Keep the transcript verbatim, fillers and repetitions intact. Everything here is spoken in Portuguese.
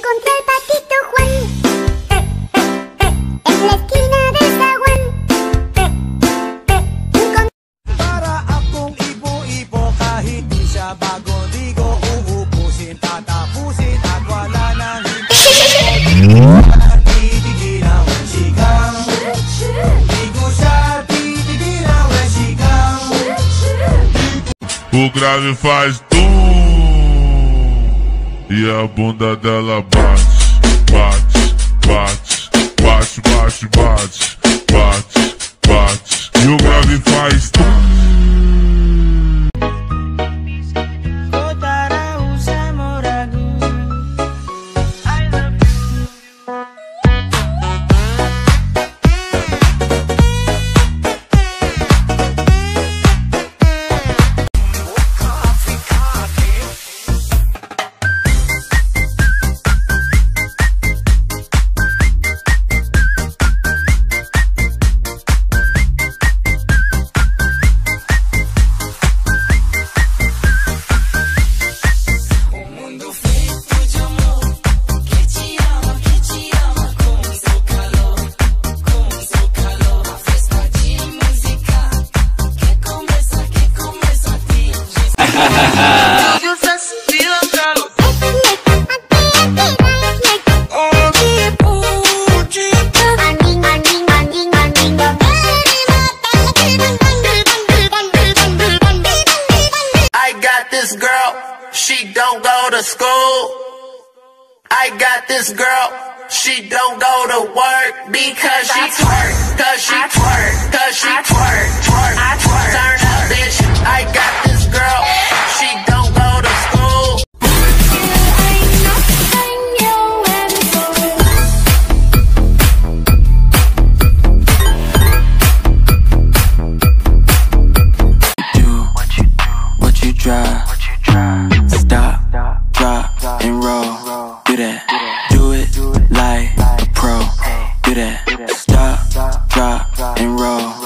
encontré al patito Juan eh, eh, eh, en la esquina del zaguán. eh, eh, Encont- Para akong ipo-ipo kahit di siya bago, di ko uubusin, tatapusin at wala nang titigilan when she comes. Di ko siya titigilan when she comes. O grave faz tum e a bunda dela bate, bate, bate, bate, bate, bate, bate, bate. E o grave faz tum. This girl, she don't go to school. I got this girl, she don't go to work because she twerk, cause she twerk, cause she twerk, twerk, twerk. Turn up, bitch. I got this girl, she don't go to school. What you do, what you drive. Stop, drop, and roll. Do that. Do it like a pro. Do that. Stop, drop, and roll.